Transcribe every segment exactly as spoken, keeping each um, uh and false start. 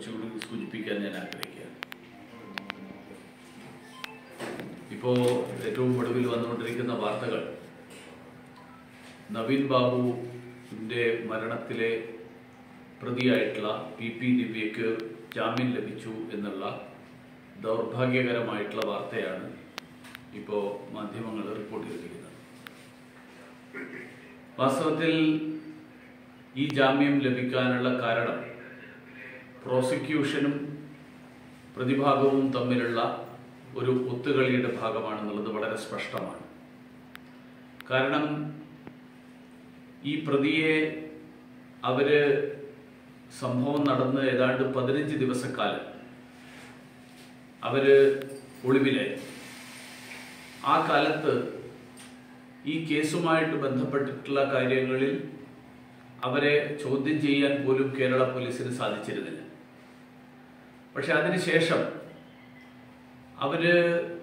കുറച്ചുകൂടി സൂചിപ്പിക്കാൻ ഞാൻ ആഗ്രഹിക്കുകയാണ്. ഇപ്പോൾ ഏറ്റവും ഒടുവിൽ വന്നുകൊണ്ടിരിക്കുന്ന വാർത്തകൾ നവീൻ ബാബുവിൻ്റെ മരണത്തിലെ പ്രതിയായിട്ടുള്ള പി പി ദിവ്യയ്ക്ക് ജാമ്യം ലഭിച്ചു എന്നുള്ള ദൗർഭാഗ്യകരമായിട്ടുള്ള വാർത്തയാണ് ഇപ്പോൾ മാധ്യമങ്ങൾ റിപ്പോർട്ട് ചെയ്തിരിക്കുന്നത്. വാസ്തവത്തിൽ ഈ ജാമ്യം ലഭിക്കാനുള്ള കാരണം പ്രോസിക്യൂഷനും പ്രതിഭാഗവും തമ്മിലുള്ള ഒരു ഒത്തുകളിയുടെ ഭാഗമാണെന്നുള്ളത് വളരെ സ്പഷ്ടമാണ്. കാരണം ഈ പ്രതിയെ അവര് സംഭവം നടന്ന് ഏതാണ്ട് പതിനഞ്ച് ദിവസക്കാലം അവര് ഒളിവിലായി. ആ കാലത്ത് ഈ കേസുമായിട്ട് ബന്ധപ്പെട്ടിട്ടുള്ള കാര്യങ്ങളിൽ അവരെ ചോദ്യം ചെയ്യാൻ പോലും കേരള പോലീസിന് സാധിച്ചിരുന്നില്ല. പക്ഷെ അതിനുശേഷം അവര്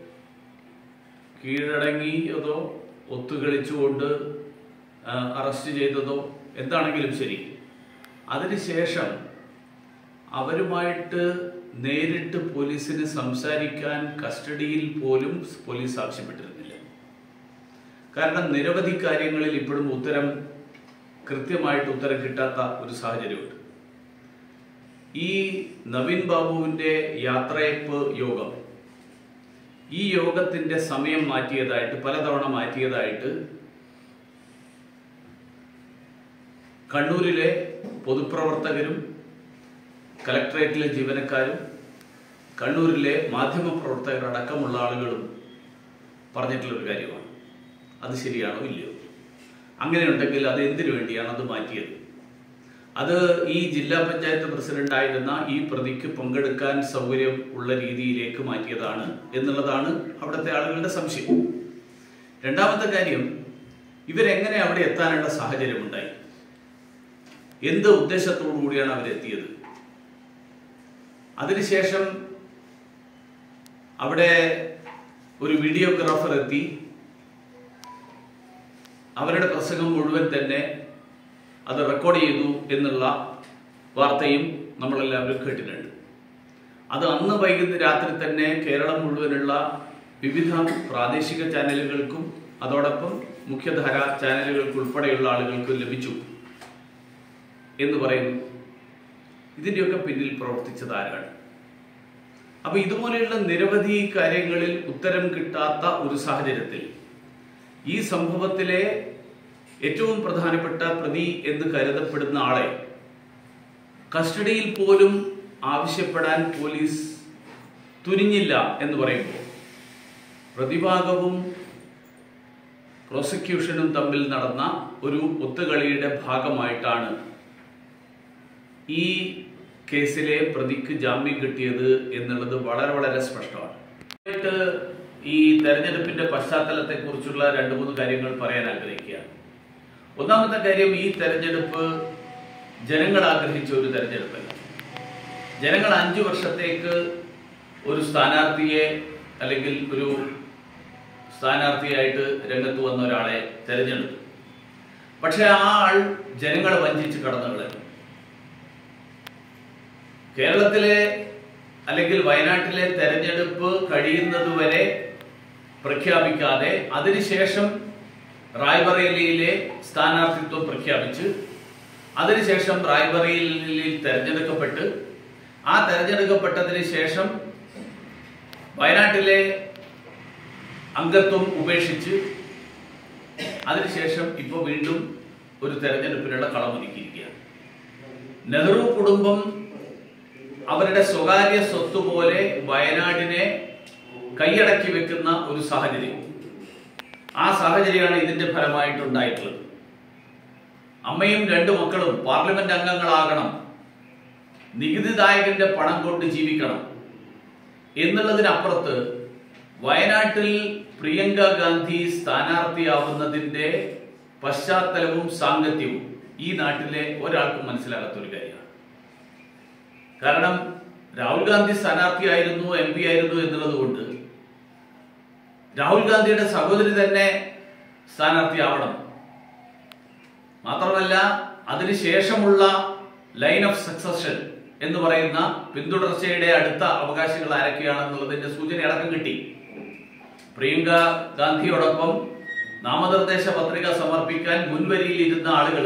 കീഴടങ്ങിയതോ ഒത്തുകളിച്ചുകൊണ്ട് അറസ്റ്റ് ചെയ്തതോ എന്താണെങ്കിലും ശരി, അതിനുശേഷം അവരുമായിട്ട് നേരിട്ട് പോലീസിന് സംസാരിക്കാൻ കസ്റ്റഡിയിൽ പോലും പോലീസ് ആവശ്യപ്പെട്ടിരുന്നില്ല. കാരണം നിരവധി കാര്യങ്ങളിൽ ഇപ്പോഴും ഉത്തരം കൃത്യമായിട്ട് ഉത്തരം കിട്ടാത്ത ഒരു സാഹചര്യമുണ്ട്. ഈ നവീൻ ബാബുവിൻ്റെ യാത്രയപ്പ് യോഗം, ഈ യോഗത്തിൻ്റെ സമയം മാറ്റിയതായിട്ട് പലതവണ മാറ്റിയതായിട്ട് കണ്ണൂരിലെ പൊതുപ്രവർത്തകരും കലക്ട്രേറ്റിലെ ജീവനക്കാരും കണ്ണൂരിലെ മാധ്യമപ്രവർത്തകരടക്കമുള്ള ആളുകളും പറഞ്ഞിട്ടുള്ളൊരു കാര്യമാണ്. അത് ശരിയാണോ ഇല്ലയോ? അങ്ങനെയുണ്ടെങ്കിൽ അത് എന്തിനു വേണ്ടിയാണ് അത് മാറ്റിയത്? അത് ഈ ജില്ലാ പഞ്ചായത്ത് പ്രസിഡന്റായിരുന്ന ഈ പ്രതിക്ക് പങ്കെടുക്കാൻ സൗകര്യം ഉള്ള രീതിയിലേക്ക് മാറ്റിയതാണ് എന്നുള്ളതാണ് അവിടുത്തെ ആളുകളുടെ സംശയം. രണ്ടാമത്തെ കാര്യം, ഇവരെങ്ങനെ അവിടെ എത്താനുള്ള സാഹചര്യം ഉണ്ടായി? എന്ത് ഉദ്ദേശത്തോടു കൂടിയാണ് അവരെത്തിയത്? അതിനുശേഷം അവിടെ ഒരു വീഡിയോഗ്രാഫർ എത്തി അവരുടെ പ്രസംഗം മുഴുവൻ തന്നെ അത് റെക്കോർഡ് ചെയ്തു എന്നുള്ള വാർത്തയും നമ്മളെല്ലാവരും കേട്ടിട്ടുണ്ട്. അത് അന്ന് വൈകുന്ന രാത്രി തന്നെ കേരളം മുഴുവനുള്ള വിവിധ പ്രാദേശിക ചാനലുകൾക്കും അതോടൊപ്പം മുഖ്യധാര ചാനലുകൾക്ക് ഉൾപ്പെടെയുള്ള ആളുകൾക്ക് ലഭിച്ചു എന്ന് പറയുന്നു. ഇതിൻ്റെയൊക്കെ പിന്നിൽ പ്രവർത്തിച്ചത് ആരാണ്? അപ്പൊ ഇതുപോലെയുള്ള നിരവധി കാര്യങ്ങളിൽ ഉത്തരം കിട്ടാത്ത ഒരു സാഹചര്യത്തിൽ ഈ സംഭവത്തിലെ ഏറ്റവും പ്രധാനപ്പെട്ട പ്രതി എന്ന് കരുതപ്പെടുന്ന ആളെ കസ്റ്റഡിയിൽ പോലും ആവശ്യപ്പെടാൻ പോലീസ് തുനിഞ്ഞില്ല എന്ന് പറയുമ്പോൾ പ്രതിഭാഗവും പ്രോസിക്യൂഷനും തമ്മിൽ നടന്ന ഒരു ഒത്തുകളിയുടെ ഭാഗമായിട്ടാണ് ഈ കേസിലെ പ്രതിക്ക് ജാമ്യം കിട്ടിയത് എന്നുള്ളത് വളരെ വളരെ സ്പഷ്ടമാണ്. ഈ തെരഞ്ഞെടുപ്പിന്റെ പശ്ചാത്തലത്തെ കുറിച്ചുള്ള രണ്ട് മൂന്ന് കാര്യങ്ങൾ പറയാൻ ആഗ്രഹിക്കുകയാണ്. ഒന്നാമത്തെ കാര്യം, ഈ തെരഞ്ഞെടുപ്പ് ജനങ്ങൾ ആഗ്രഹിച്ച ഒരു തെരഞ്ഞെടുപ്പല്ല. ജനങ്ങൾ അഞ്ചു വർഷത്തേക്ക് ഒരു സ്ഥാനാർത്ഥിയെ അല്ലെങ്കിൽ ഒരു സ്ഥാനാർത്ഥിയായിട്ട് രംഗത്ത് വന്ന ഒരാളെ തെരഞ്ഞെടുത്തു. പക്ഷെ ആ ആൾ ജനങ്ങളെ വഞ്ചിച്ച് കടന്നു കളഞ്ഞു. കേരളത്തിലെ അല്ലെങ്കിൽ വയനാട്ടിലെ തെരഞ്ഞെടുപ്പ് കഴിയുന്നതുവരെ പ്രഖ്യാപിക്കാതെ അതിനുശേഷം റായ്ബറേലിയിലെ സ്ഥാനാർത്ഥിത്വം പ്രഖ്യാപിച്ച് അതിനുശേഷം റായ്ബറേലിയിൽ തെരഞ്ഞെടുക്കപ്പെട്ട് ആ തെരഞ്ഞെടുക്കപ്പെട്ടതിന് ശേഷം വയനാട്ടിലെ അംഗത്വം ഉപേക്ഷിച്ച് അതിനുശേഷം ഇപ്പോൾ വീണ്ടും ഒരു തെരഞ്ഞെടുപ്പിനുള്ള കളമൊരുക്കിയിരിക്കുകയാണ്. നെഹ്റു കുടുംബം അവരുടെ സ്വകാര്യ സ്വത്ത് പോലെ വയനാടിനെ കൈയടക്കി വെക്കുന്ന ഒരു സാഹചര്യം, ആ സാഹചര്യമാണ് ഇതിന്റെ ഫലമായിട്ടുണ്ടായിട്ടുള്ളത്. അമ്മയും രണ്ടു മക്കളും പാർലമെന്റ് അംഗങ്ങളാകണം, നികുതിദായകന്റെ പണം കൊണ്ട് ജീവിക്കണം എന്നുള്ളതിനപ്പുറത്ത് വയനാട്ടിൽ പ്രിയങ്ക ഗാന്ധി സ്ഥാനാർത്ഥിയാവുന്നതിന്റെ പശ്ചാത്തലവും സാങ്കത്യവും ഈ നാട്ടിലെ ഒരാൾക്കും മനസ്സിലാകാത്ത ഒരു കാര്യമാണ്. കാരണം രാഹുൽ ഗാന്ധി സ്ഥാനാർത്ഥിയായിരുന്നു, എം പി ആയിരുന്നു എന്നുള്ളത് കൊണ്ട് രാഹുൽ ഗാന്ധിയുടെ സഹോദരി തന്നെ സ്ഥാനാർത്ഥിയാവണം. മാത്രമല്ല അതിനുശേഷമുള്ള ലൈൻ ഓഫ് സക്സഷൻ എന്ന് പറയുന്ന പിന്തുടർച്ചയുടെ അടുത്ത അവകാശികൾ ആരൊക്കെയാണെന്നുള്ളതിന്റെ സൂചന അടക്കം കിട്ടി. പ്രിയങ്ക ഗാന്ധിയോടൊപ്പം നാമനിർദ്ദേശ പത്രിക സമർപ്പിക്കാൻ മുൻവരിയിൽ ഇരുന്ന ആളുകൾ,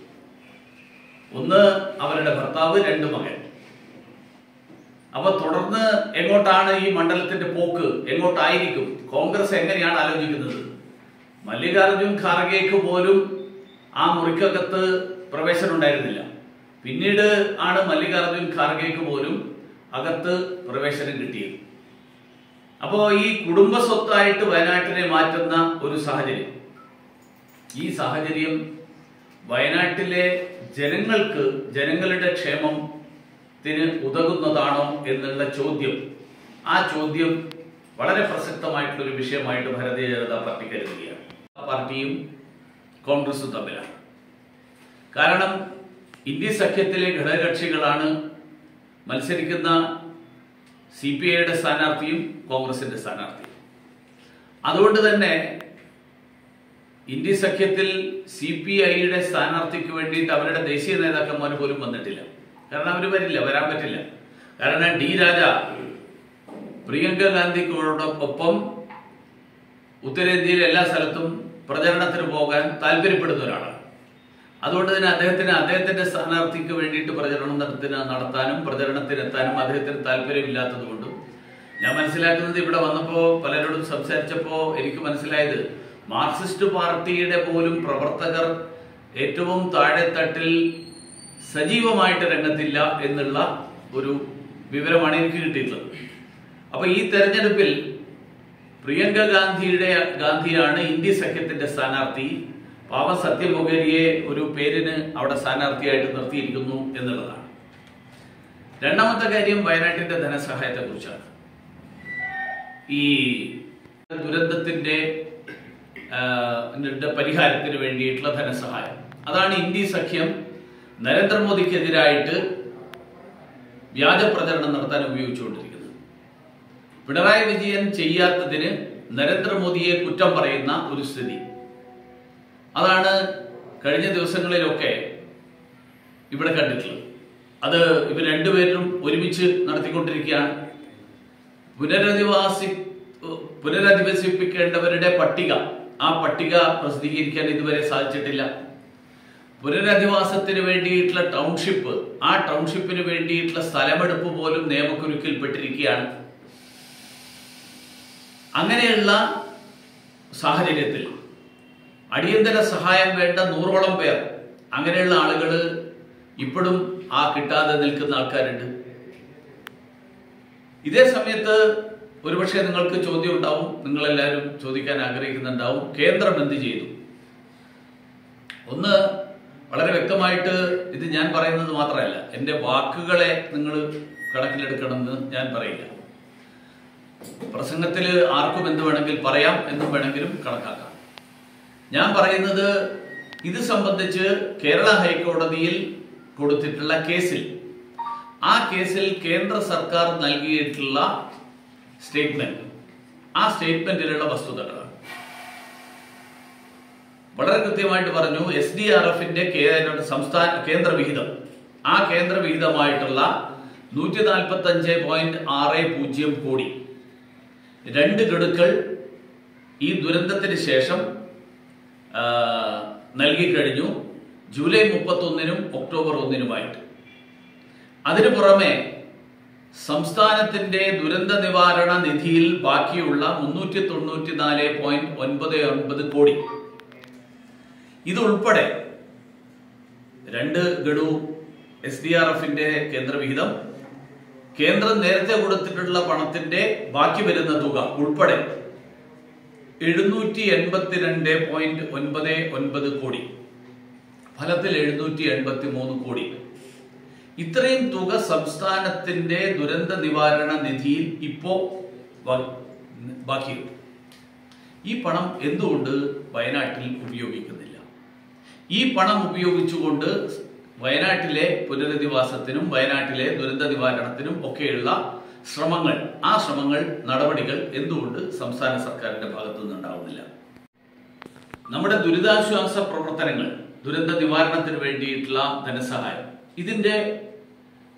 ഒന്ന് അവരുടെ ഭർത്താവ്, രണ്ട് മകൻ. അപ്പൊ തുടർന്ന് എങ്ങോട്ടാണ് ഈ മണ്ഡലത്തിന്റെ പോക്ക്, എങ്ങോട്ടായിരിക്കും, കോൺഗ്രസ് എങ്ങനെയാണ് ആലോചിക്കുന്നത്? മല്ലികാർജുൻ ഖാർഗെക്ക് പോലും ആ മുറിക്കകത്ത് പ്രവേശനം ഉണ്ടായിരുന്നില്ല. പിന്നീട് ആണ് മല്ലികാർജുൻ ഖാർഗെക്ക് പോലും അകത്ത് പ്രവേശനം കിട്ടിയത്. അപ്പോ ഈ കുടുംബ സ്വത്തായിട്ട് വയനാട്ടിനെ മാറ്റുന്ന ഒരു സാഹചര്യം, ഈ സാഹചര്യം വയനാട്ടിലെ ജനങ്ങൾക്ക്, ജനങ്ങളുടെ ക്ഷേമത്തിന് ഉതകുന്നതാണോ എന്നുള്ള ചോദ്യം, ആ ചോദ്യം വളരെ പ്രസക്തമായിട്ടുള്ള ഒരു വിഷയമായിട്ട് ഭാരതീയ ജനതാ പാർട്ടി കരുതുകയാണ്. പാർട്ടിയും കോൺഗ്രസും തമ്മിലാണ്. കാരണം ഇന്ത്യ സഖ്യത്തിലെ ഘടകകക്ഷികളാണ് മത്സരിക്കുന്ന സി പി ഐയുടെ സ്ഥാനാർത്ഥിയും കോൺഗ്രസിന്റെ സ്ഥാനാർത്ഥിയും. അതുകൊണ്ട് തന്നെ ഇന്ത്യ സഖ്യത്തിൽ സി പി ഐയുടെ സ്ഥാനാർത്ഥിക്ക് വേണ്ടിയിട്ട് അവരുടെ ദേശീയ നേതാക്കന്മാർ പോലും വന്നിട്ടില്ല. കാരണം അവർ വരില്ല, വരാൻ പറ്റില്ല. കാരണം ഡി രാജ പ്രിയങ്ക ഗാന്ധിയോടൊപ്പം ഉത്തരേന്ത്യയിലെ എല്ലാ സ്ഥലത്തും പ്രചരണത്തിന് പോകാൻ താല്പര്യപ്പെടുന്ന ഒരാളാണ്. അതുകൊണ്ട് തന്നെ അദ്ദേഹത്തിന് അദ്ദേഹത്തിന്റെ സ്ഥാനാർത്ഥിക്ക് വേണ്ടിയിട്ട് പ്രചരണം നടത്താനും പ്രചരണത്തിനെത്താനും അദ്ദേഹത്തിന് താല്പര്യമില്ലാത്തത് കൊണ്ടും, ഞാൻ മനസ്സിലാക്കുന്നത് ഇവിടെ വന്നപ്പോൾ പലരോടും സംസാരിച്ചപ്പോൾ എനിക്ക് മനസ്സിലായത്, മാർക്സിസ്റ്റ് പാർട്ടിയുടെ പോലും പ്രവർത്തകർ ഏറ്റവും താഴെത്തട്ടിൽ സജീവമായിട്ട് രംഗത്തില്ല എന്നുള്ള ഒരു വിവരമാണ് എനിക്ക് കിട്ടിയിട്ടുള്ളത്. അപ്പൊ ഈ തെരഞ്ഞെടുപ്പിൽ പ്രിയങ്ക ഗാന്ധിയുടെ ഗാന്ധിയാണ് ഇന്ത്യ സഖ്യത്തിന്റെ സ്ഥാനാർത്ഥി. പാവ സത്യ മൊഗേരിയെ ഒരു പേരിന് അവിടെ സ്ഥാനാർത്ഥിയായിട്ട് നിർത്തിയിരിക്കുന്നു എന്നുള്ളതാണ്. രണ്ടാമത്തെ കാര്യം വയനാട്ടിന്റെ ധനസഹായത്തെ കുറിച്ചാണ്. ഈ ദുരന്തത്തിന്റെ പരിഹാരത്തിന് വേണ്ടിയിട്ടുള്ള ധനസഹായം, അതാണ് ഇന്ത്യ സഖ്യം നരേന്ദ്രമോദിക്കെതിരായിട്ട് വ്യാജ പ്രചരണം നടത്താൻ ഉപയോഗിച്ചുകൊണ്ടിരിക്കുന്നത്. പിണറായി വിജയൻ ചെയ്യാത്തതിന് നരേന്ദ്രമോദിയെ കുറ്റം പറയുന്ന ഒരു സ്ഥിതി, അതാണ് കഴിഞ്ഞ ദിവസങ്ങളിലൊക്കെ ഇവിടെ കണ്ടിട്ടുള്ളത്. അത് ഇവർ രണ്ടുപേരും ഒരുമിച്ച് നടത്തിക്കൊണ്ടിരിക്കുകയാണ്. പുനരധിവാസി പുനരധിവസിപ്പിക്കേണ്ടവരുടെ പട്ടിക, ആ പട്ടിക പ്രസിദ്ധീകരിക്കാൻ ഇതുവരെ സാധിച്ചിട്ടില്ല. പുനരധിവാസത്തിന് വേണ്ടിയിട്ടുള്ള ടൗൺഷിപ്പ്, ആ ടൗൺഷിപ്പിന് വേണ്ടിയിട്ടുള്ള സ്ഥലമെടുപ്പ് പോലും നിയമക്കുരുക്കിൽപ്പെട്ടിരിക്കുകയാണ്. അങ്ങനെയുള്ള സാഹചര്യത്തിൽ അടിയന്തര സഹായം വേണ്ട നൂറോളം പേർ, അങ്ങനെയുള്ള ആളുകൾ ഇപ്പോഴും ആ കിട്ടാതെ നിൽക്കുന്ന ആൾക്കാരുണ്ട്. ഇതേ സമയത്ത് ഒരുപക്ഷെ നിങ്ങൾക്ക് ചോദ്യം ഉണ്ടാവും, നിങ്ങളെല്ലാവരും ചോദിക്കാൻ ആഗ്രഹിക്കുന്നുണ്ടാവും, കേന്ദ്രം എന്ത് ചെയ്തു? ഒന്ന് വളരെ വ്യക്തമായിട്ട്, ഇത് ഞാൻ പറയുന്നത് മാത്രമല്ല, എൻ്റെ വാക്കുകളെ നിങ്ങൾ കണക്കിലെടുക്കണമെന്ന് ഞാൻ പറയില്ല. പ്രസംഗത്തിൽ ആർക്കും എന്ത് വേണമെങ്കിൽ പറയാം, എന്നും വേണമെങ്കിലും കണക്കാക്കാം. ഞാൻ പറയുന്നത് ഇത് സംബന്ധിച്ച് കേരള ഹൈക്കോടതിയിൽ കൊടുത്തിട്ടുള്ള കേസിൽ, ആ കേസിൽ കേന്ദ്ര സർക്കാർ നൽകിയിട്ടുള്ള സ്റ്റേറ്റ്മെന്റ്, ആ സ്റ്റേറ്റ്മെന്റിലുള്ള വസ്തുതകളാണ്. വളരെ കൃത്യമായിട്ട് പറഞ്ഞു, എസ് ഡി ആർ എഫിന്റെ സംസ്ഥാന കേന്ദ്ര വിഹിതം, ആ കേന്ദ്ര വിഹിതമായിട്ടുള്ള നൂറ്റി നാൽപ്പത്തി അഞ്ച് പോയിന്റ് ആറ് പൂജ്യം കോടി രണ്ട് ഗഡുക്കൾ ഈ ദുരന്തത്തിന് ശേഷം നൽകിക്കഴിഞ്ഞു, ജൂലൈ മുപ്പത്തി ഒന്നിനും ഒക്ടോബർ ഒന്നിനുമായിട്ട്. അതിനു പുറമെ സംസ്ഥാനത്തിന്റെ ദുരന്ത നിവാരണ നിധിയിൽ ബാക്കിയുള്ള മുന്നൂറ്റി തൊണ്ണൂറ്റി നാല് പോയിന്റ് ഒൻപത് ഒൻപത് കോടി, ഇതുൾപ്പെടെ രണ്ട് ഗഡു എസ് ഡി ആർ എഫിന്റെ കേന്ദ്രവിഹിതം, കേന്ദ്രം നേരത്തെ കൊടുത്തിട്ടുള്ള പണത്തിന്റെ ബാക്കി വരുന്ന തുക ഉൾപ്പെടെ എഴുന്നൂറ്റി എൺപത്തിരണ്ട് പോയിന്റ് ഒൻപത് ഒൻപത് കോടി, ഫലത്തിൽ എഴുന്നൂറ്റി എൺപത്തി മൂന്ന് കോടി. ഇത്രയും തുക സംസ്ഥാനത്തിന്റെ ദുരന്ത നിവാരണ നിധിയിൽ ഇപ്പോ ബാക്കിയുണ്ട്. ഈ പണം എന്തുകൊണ്ട് വയനാട്ടിൽ ഉപയോഗിക്കുന്നില്ല? ഈ പണം ഉപയോഗിച്ചുകൊണ്ട് വയനാട്ടിലെ പുനരധിവാസത്തിനും വയനാട്ടിലെ ദുരന്ത നിവാരണത്തിനും ഒക്കെയുള്ള ശ്രമങ്ങൾ, ആ ശ്രമങ്ങൾ, നടപടികൾ എന്തുകൊണ്ട് സംസ്ഥാന സർക്കാരിന്റെ ഭാഗത്തു നിന്നുണ്ടാവുന്നില്ല? നമ്മുടെ ദുരിതാശ്വാസ പ്രവർത്തനങ്ങൾ, ദുരന്ത നിവാരണത്തിന് വേണ്ടിയിട്ടുള്ള ധനസഹായം, ഇതിന്റെ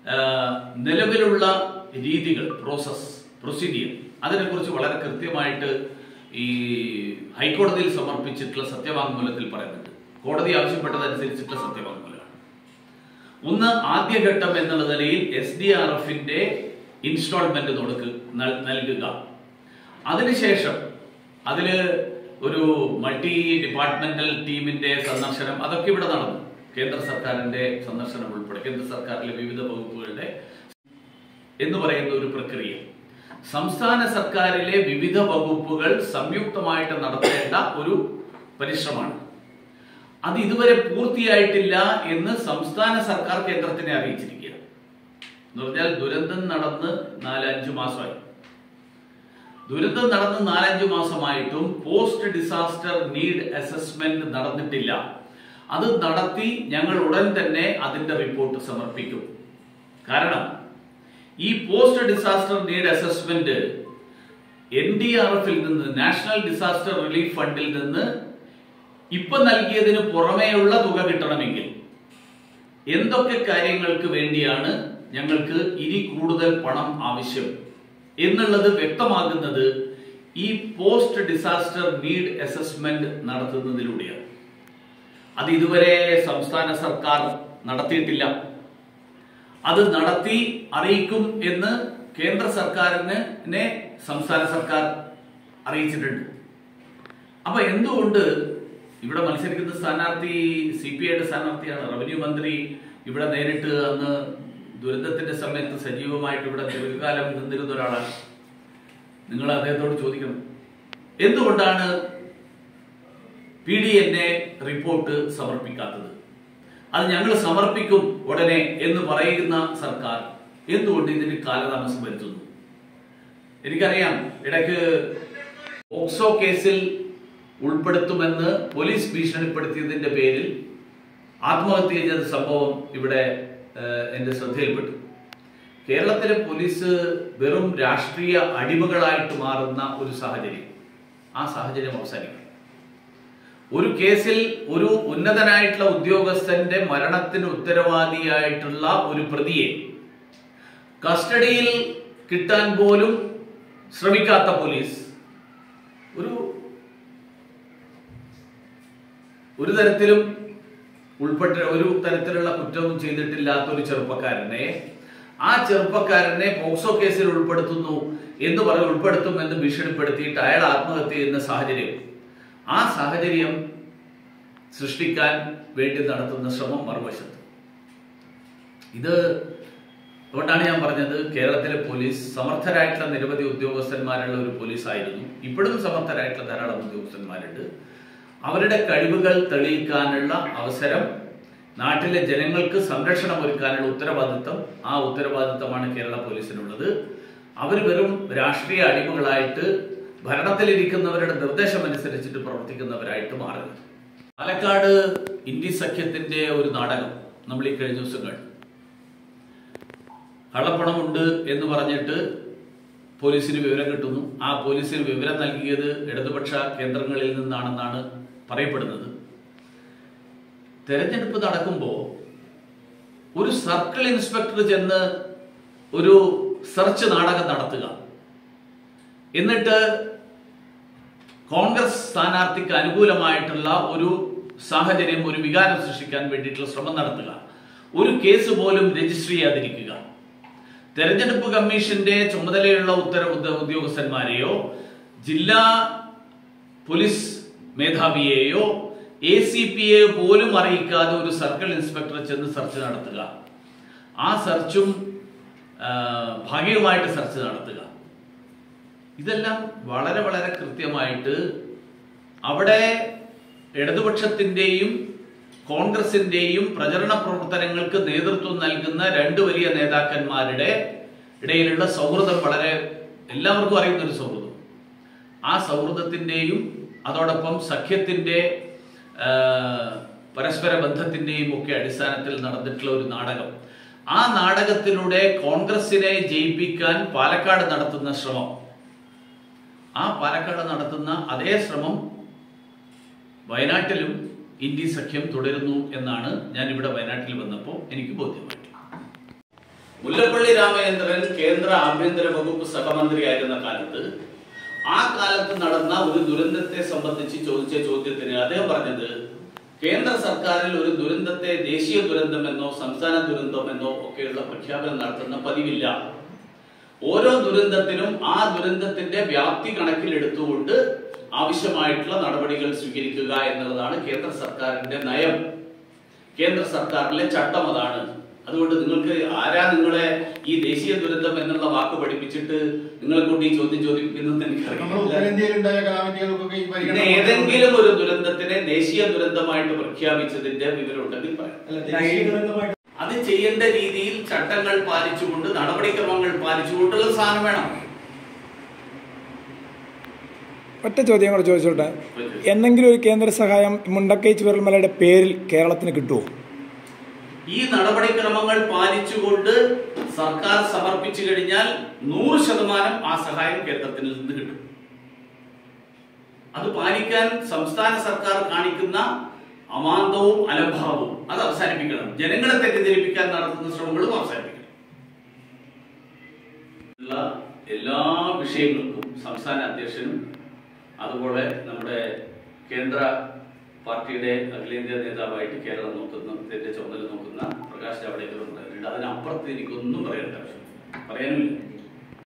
നിലവിലുള്ള രീതികൾ, പ്രോസസ്, പ്രൊസീജിയർ അതിനെക്കുറിച്ച് വളരെ കൃത്യമായിട്ട് ഈ ഹൈക്കോടതിയിൽ സമർപ്പിച്ചിട്ടുള്ള സത്യവാങ്മൂലത്തിൽ പറയുന്നുണ്ട്. കോടതി ആവശ്യപ്പെട്ടതനുസരിച്ചിട്ടുള്ള സത്യവാങ്മൂലമാണ്. ഒന്ന്, ആദ്യഘട്ടം എന്നുള്ള നിലയിൽ എസ് ഡി ആർ എഫിന്റെ ഇൻസ്റ്റാൾമെന്റ് നൽകുക. അതിനുശേഷം അതില് ഒരു മൾട്ടി ഡിപ്പാർട്ട്മെന്റൽ ടീമിന്റെ സന്ദർശനം, അതൊക്കെ ഇവിടെ നടന്നു. കേന്ദ്ര സർക്കാരിന്റെ സന്ദർശനം ഉൾപ്പെടെ കേന്ദ്ര സർക്കാരിലെ വിവിധ വകുപ്പുകളുടെ എന്ന് പറയുന്ന ഒരു പ്രക്രിയ സംസ്ഥാന സർക്കാരിലെ വിവിധ വകുപ്പുകൾ സംയുക്തമായിട്ട് നടത്തേണ്ട ഒരു പരിശ്രമമാണ്. അത് ഇതുവരെ പൂർത്തിയായിട്ടില്ല എന്ന് സംസ്ഥാന സർക്കാർ കേന്ദ്രത്തിനെ അറിയിച്ചിരിക്കുക. എന്ന് പറഞ്ഞാൽ ദുരന്തം നടന്ന് നാലഞ്ചു മാസമായി. ദുരന്തം നടന്ന് നാലഞ്ചു മാസമായിട്ടും പോസ്റ്റ് ഡിസാസ്റ്റർ നീഡ് അസസ്മെന്റ് നടന്നിട്ടില്ല. അത് നടത്തി ഞങ്ങൾ ഉടൻ തന്നെ അതിന്റെ റിപ്പോർട്ട് സമർപ്പിക്കും. കാരണം ഈ post disaster need assessment N D R എഫിൽ നിന്ന്, നാഷണൽ ഡിസാസ്റ്റർ റിലീഫ് ഫണ്ടിൽ നിന്ന് ഇപ്പൊ നൽകിയതിന് പുറമേയുള്ള തുക കിട്ടണമെങ്കിൽ എന്തൊക്കെ കാര്യങ്ങൾക്ക് വേണ്ടിയാണ് ഞങ്ങൾക്ക് ഇനി കൂടുതൽ പണം ആവശ്യം എന്നുള്ളത് വ്യക്തമാകുന്നത് ഈ പോസ്റ്റ് ഡിസാസ്റ്റർ നീഡ് അസസ്മെന്റ് നടത്തുന്നതിലൂടെയാണ്. അത് ഇതുവരെ സംസ്ഥാന സർക്കാർ നടത്തിയിട്ടില്ല. അത് നടത്തി അറിയിക്കും എന്ന് കേന്ദ്ര സർക്കാരിനെ സംസ്ഥാന സർക്കാർ അറിയിച്ചിട്ടുണ്ട്. അപ്പൊ എന്തുകൊണ്ട് ഇവിടെ മത്സരിക്കുന്ന സ്ഥാനാർത്ഥി സി പി ഐയുടെ സ്ഥാനാർത്ഥിയാണ്, റവന്യൂ മന്ത്രി ഇവിടെ നേരിട്ട് അന്ന് ദുരന്തത്തിന്റെ സമയത്ത് സജീവമായിട്ട് ഇവിടെ ദീർഘകാലം നിന്നിരുന്ന ഒരാളാണ്. നിങ്ങൾ അദ്ദേഹത്തോട് ചോദിക്കണം, എന്തുകൊണ്ടാണ് P D N A report സമർപ്പിക്കാത്തത്? അത് ഞങ്ങൾ സമർപ്പിക്കും ഉടനെ എന്ന് പറയുന്ന സർക്കാർ എന്തുകൊണ്ട് ഇതിന് കാലതാമസം വരുത്തുന്നു? എനിക്കറിയാം, ഇടയ്ക്ക് പോക്സോ കേസിൽ ഉൾപ്പെടുത്തുമെന്ന് പോലീസ് ഭീഷണിപ്പെടുത്തിയതിന്റെ പേരിൽ ആത്മഹത്യ ചെയ്ത സംഭവം ഇവിടെ എന്റെ ശ്രദ്ധയിൽപ്പെട്ടു. കേരളത്തിലെ പോലീസ് വെറും രാഷ്ട്രീയ അടിമകളായിട്ട് മാറുന്ന ഒരു സാഹചര്യം, ആ സാഹചര്യം അവസാനിക്കണം. ഒരു കേസിൽ ഒരു ഉന്നതനായിട്ടുള്ള ഉദ്യോഗസ്ഥന്റെ മരണത്തിന് ഉത്തരവാദിയായിട്ടുള്ള ഒരു പ്രതിയെ കസ്റ്റഡിയിൽ കിട്ടാൻ പോലും ശ്രമിക്കാത്ത പോലീസ്, ഒരു ഒരു തരത്തിലും ഉൾപ്പെട്ട ഒരു തരത്തിലുള്ള കുറ്റവും ചെയ്തിട്ടില്ലാത്ത ഒരു ചെറുപ്പക്കാരനെ, ആ ചെറുപ്പക്കാരനെ പോക്സോ കേസിൽ ഉൾപ്പെടുത്തുന്നു എന്ന് പറഞ്ഞ് ഉൾപ്പെടുത്തും എന്ന് ഭീഷണിപ്പെടുത്തിയിട്ട് അയാൾ ആത്മഹത്യ ചെയ്യുന്ന സാഹചര്യം, ആ സാഹചര്യം സൃഷ്ടിക്കാൻ വേണ്ടി നടത്തുന്ന ശ്രമം മറുവശത്ത്. ഇത് അതുകൊണ്ടാണ് ഞാൻ പറഞ്ഞത്, കേരളത്തിലെ പോലീസ് സമർത്ഥരായിട്ടുള്ള നിരവധി ഉദ്യോഗസ്ഥന്മാരുള്ള ഒരു പോലീസ് ആയിരുന്നു. ഇപ്പോഴും സമർത്ഥരായിട്ടുള്ള ധാരാളം ഉദ്യോഗസ്ഥന്മാരുണ്ട്. അവരുടെ കഴിവുകൾ തെളിയിക്കാനുള്ള അവസരം, നാട്ടിലെ ജനങ്ങൾക്ക് സംരക്ഷണം ഒരുക്കാനുള്ള ഉത്തരവാദിത്തം, ആ ഉത്തരവാദിത്തമാണ് കേരള പോലീസിനുള്ളത്. അവർ വെറും രാഷ്ട്രീയ അടിമകളായിട്ട് ഭരണത്തിലിരിക്കുന്നവരുടെ നിർദ്ദേശം അനുസരിച്ചിട്ട് പ്രവർത്തിക്കുന്നവരായിട്ട് മാറുന്നത്. പാലക്കാട് ഇന്ത്യ സഖ്യത്തിന്റെ ഒരു നാടകം നമ്മൾ ഈ കഴിഞ്ഞ ദിവസം കണ്ടു. കള്ളപ്പണമുണ്ട് എന്ന് പറഞ്ഞിട്ട് പോലീസിന് വിവരം കിട്ടുന്നു. ആ പോലീസിന് വിവരം നൽകിയത് ഇടതുപക്ഷ കേന്ദ്രങ്ങളിൽ നിന്നാണെന്നാണ് പറയപ്പെടുന്നത്. തെരഞ്ഞെടുപ്പ് നടക്കുമ്പോൾ ഒരു സർക്കിൾ ഇൻസ്പെക്ടർ ചെന്ന് ഒരു സെർച്ച് നാടകം നടത്തുക, എന്നിട്ട് കോൺഗ്രസ് സ്ഥാനാർത്ഥിക്ക് അനുകൂലമായിട്ടുള്ള ഒരു സാഹചര്യം, ഒരു വികാരം സൃഷ്ടിക്കാൻ വേണ്ടിയിട്ടുള്ള ശ്രമം നടത്തുക, ഒരു കേസ് പോലും രജിസ്റ്റർ ചെയ്യാതിരിക്കുക, തെരഞ്ഞെടുപ്പ് കമ്മീഷന്റെ ചുമതലയുള്ള ഉത്തര ഉദ്യോഗസ്ഥന്മാരെയോ ജില്ലാ പോലീസ് മേധാവിയെയോ എ സി പിയെയോ പോലും അറിയിക്കാതെ ഒരു സർക്കിൾ ഇൻസ്പെക്ടർ ചെന്ന് സെർച്ച് നടത്തുക, ആ സെർച്ചും ഭാഗികമായിട്ട് സെർച്ച് നടത്തുക, ഇതെല്ലാം വളരെ വളരെ കൃത്യമായിട്ട് അവിടെ ഇടതുപക്ഷത്തിന്റെയും കോൺഗ്രസിന്റെയും പ്രചരണ പ്രവർത്തനങ്ങൾക്ക് നേതൃത്വം നൽകുന്ന രണ്ട് വലിയ നേതാക്കന്മാരുടെ ഇടയിലുള്ള സൗഹൃദം വളരെ എല്ലാവർക്കും അറിയുന്ന ഒരു സൗഹൃദം. ആ സൗഹൃദത്തിന്റെയും അതോടൊപ്പം സഖ്യത്തിന്റെ പരസ്പര ബന്ധത്തിന്റെയും ഒക്കെ അടിസ്ഥാനത്തിൽ നടന്നിട്ടുള്ള ഒരു നാടകം. ആ നാടകത്തിലൂടെ കോൺഗ്രസിനെ ജയിപ്പിക്കാൻ പാലക്കാട് നടത്തുന്ന ശ്രമം, ആ പാലക്കാട് നടത്തുന്ന അതേ ശ്രമം വയനാട്ടിലും ഇന്ത്യ സഖ്യം തുടരുന്നു എന്നാണ് ഞാൻ ഇവിടെ വയനാട്ടിൽ വന്നപ്പോൾ എനിക്ക് ബോധ്യമായിട്ടുള്ളത്. മുല്ലപ്പള്ളി രാമചന്ദ്രൻ കേന്ദ്ര ആഭ്യന്തര വകുപ്പ് സഹമന്ത്രിയായിരുന്ന കാലത്ത് ആ കാലത്ത് നടന്ന ഒരു ദുരന്തത്തെ സംബന്ധിച്ച് ചോദിച്ച ചോദ്യത്തിന് അദ്ദേഹം പറഞ്ഞത്, കേന്ദ്ര സർക്കാരിൽ ഒരു ദുരന്തത്തെ ദേശീയ ദുരന്തമെന്നോ സംസ്ഥാന ദുരന്തമെന്നോ ഒക്കെയുള്ള പ്രഖ്യാപനം നടത്തുന്ന പതിവില്ല. ഓരോ ദുരന്തത്തിനും ആ ദുരന്തത്തിന്റെ വ്യാപ്തി കണക്കിലെടുത്തുകൊണ്ട് ആവശ്യമായിട്ടുള്ള നടപടികൾ സ്വീകരിക്കുക എന്നുള്ളതാണ് കേന്ദ്ര സർക്കാരിന്റെ നയം. കേന്ദ്ര സർക്കാരിലെ ചട്ടം അതാണ്. അതുകൊണ്ട് നിങ്ങൾക്ക് ആരാ നിങ്ങളെ ഈ ദേശീയ ദുരന്തം എന്നുള്ള വാക്ക് പഠിപ്പിച്ചിട്ട് നിങ്ങളെ കൊണ്ട് ഈ ചോദ്യം ചോദിക്കുന്നത് എനിക്കറിയില്ല. ഏതെങ്കിലും ഒരു ദുരന്തത്തിനെ ദേശീയ ദുരന്തമായിട്ട് പ്രഖ്യാപിച്ചതിന്റെ വിവരം ഉണ്ടെങ്കിൽ പറയാം. അത് ചെയ്യേണ്ട രീതിയിൽ ചട്ടങ്ങൾ പാലിച്ചുകൊണ്ട് നടപടിക്രമങ്ങൾ പാലിച്ചുകൊണ്ടുള്ള സാധനം വേണം. ഒറ്റ ചോദ്യം കൂടെ ചോദിച്ചോട്ടെ, എന്തെങ്കിലും ഒരു കേന്ദ്ര സഹായം മുണ്ടക്കൈ ചൂരൽമലയുടെ പേരിൽ കേരളത്തിന് കിട്ടുമോ? ഈ നടപടിക്രമങ്ങൾ പാലിച്ചുകൊണ്ട് സർക്കാർ സമർപ്പിച്ചു കഴിഞ്ഞാൽ നൂറ് ശതമാനം ആ സഹായം കേന്ദ്രത്തിൽ നിന്ന് കിട്ടും. അത് പാലിക്കാൻ സംസ്ഥാന സർക്കാർ കാണിക്കുന്ന അമാന്തവും അലംഭാവവും അത് അവസാനിപ്പിക്കണം. ജനങ്ങളെ തെറ്റിദ്ധരിപ്പിക്കാൻ നടത്തുന്ന ശ്രമങ്ങളും അവസാനിപ്പിക്കണം. എല്ലാ വിഷയങ്ങൾക്കും സംസ്ഥാന അധ്യക്ഷനും അതുപോലെ നമ്മുടെ കേന്ദ്ര പാർട്ടിയുടെ അഖിലേന്ത്യാ നേതാവായിട്ട് കേരളം നോക്കുന്നതിന്റെ ചുമതല നോക്കുന്ന പ്രകാശ് ജാവ്ദേക്കറും പറയുന്നുണ്ട്. അതിനപ്പുറത്ത് എനിക്കൊന്നും പറയേണ്ട ആവശ്യം പറയാനുമില്ല.